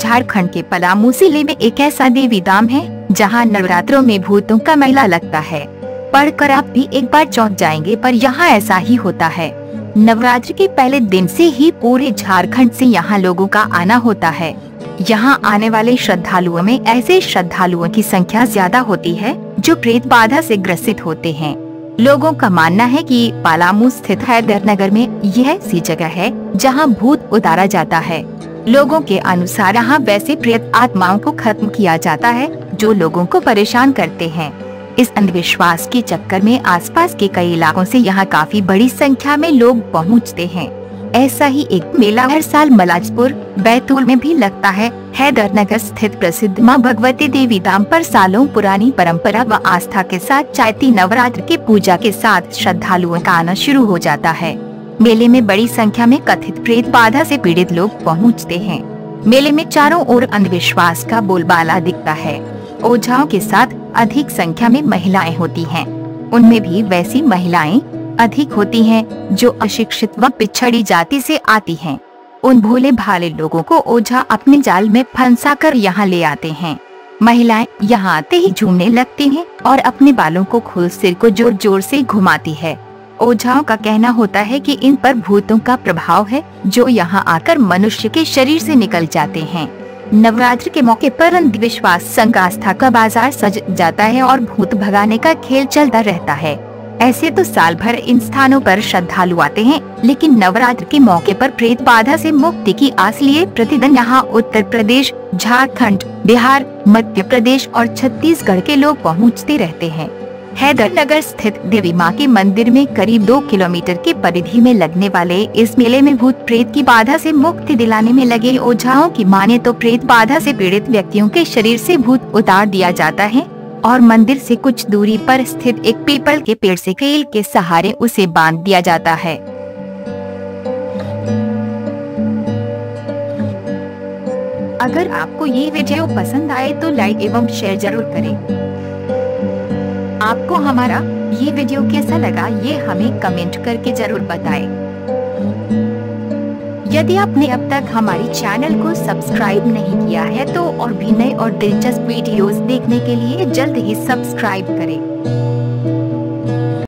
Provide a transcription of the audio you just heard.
झारखंड के पलामू जिले में एक ऐसा देवी धाम है जहां नवरात्रों में भूतों का मेला लगता है। पढ़कर आप भी एक बार चौंक जाएंगे, पर यहाँ ऐसा ही होता है। नवरात्र के पहले दिन से ही पूरे झारखंड से यहाँ लोगों का आना होता है। यहाँ आने वाले श्रद्धालुओं में ऐसे श्रद्धालुओं की संख्या ज्यादा होती है जो प्रेत बाधा से ग्रसित होते हैं। लोगों का मानना है कि पलामू स्थित हैदरनगर में यह ऐसी जगह है जहां भूत उतारा जाता है। लोगों के अनुसार यहाँ वैसे प्रेत आत्माओं को खत्म किया जाता है जो लोगों को परेशान करते हैं। इस अंधविश्वास के चक्कर में आसपास के कई इलाकों से यहाँ काफी बड़ी संख्या में लोग पहुँचते हैं। ऐसा ही एक मेला हर साल मलाजपुर बैतूल में भी लगता है। हैदरनगर स्थित प्रसिद्ध मां भगवती देवी धाम पर सालों पुरानी परंपरा व आस्था के साथ चैती नवरात्र की पूजा के साथ श्रद्धालुओं का आना शुरू हो जाता है। मेले में बड़ी संख्या में कथित प्रेत बाधा से पीड़ित लोग पहुंचते हैं। मेले में चारों ओर अंधविश्वास का बोलबाला दिखता है। ओझाओं के साथ अधिक संख्या में महिलाएं होती हैं। उनमें भी वैसी महिलाएं अधिक होती हैं जो अशिक्षित व पिछड़ी जाति से आती हैं। उन भोले भाले लोगों को ओझा अपने जाल में फंसाकर यहाँ ले आते हैं। महिलाएं यहाँ आते ही झूमने लगती हैं और अपने बालों को खुद सिर को जोर जोर से घुमाती है। ओझाओं का कहना होता है कि इन पर भूतों का प्रभाव है जो यहाँ आकर मनुष्य के शरीर से निकल जाते हैं। नवरात्र के मौके पर अंधविश्वास संग आस्था का बाजार सज जाता है और भूत भगाने का खेल चलता रहता है। ऐसे तो साल भर इन स्थानों पर श्रद्धालु आते हैं, लेकिन नवरात्र के मौके पर प्रेत बाधा से मुक्ति की आस लिए प्रतिदिन यहाँ उत्तर प्रदेश, झारखंड, बिहार, मध्य प्रदेश और छत्तीसगढ़ के लोग पहुँचते रहते हैं। हैदरनगर स्थित देवी मां के मंदिर में करीब 2 किलोमीटर की परिधि में लगने वाले इस मेले में भूत प्रेत की बाधा से मुक्ति दिलाने में लगे ओझाओं की माने तो प्रेत बाधा से पीड़ित व्यक्तियों के शरीर से भूत उतार दिया जाता है और मंदिर से कुछ दूरी पर स्थित एक पीपल के पेड़ से कील के सहारे उसे बांध दिया जाता है। अगर आपको ये वीडियो पसंद आए तो लाइक एवं शेयर जरूर करें। आपको हमारा ये वीडियो कैसा लगा ये हमें कमेंट करके जरूर बताएं। यदि आपने अब तक हमारी चैनल को सब्सक्राइब नहीं किया है तो और भी नए और दिलचस्प वीडियोस देखने के लिए जल्द ही सब्सक्राइब करें।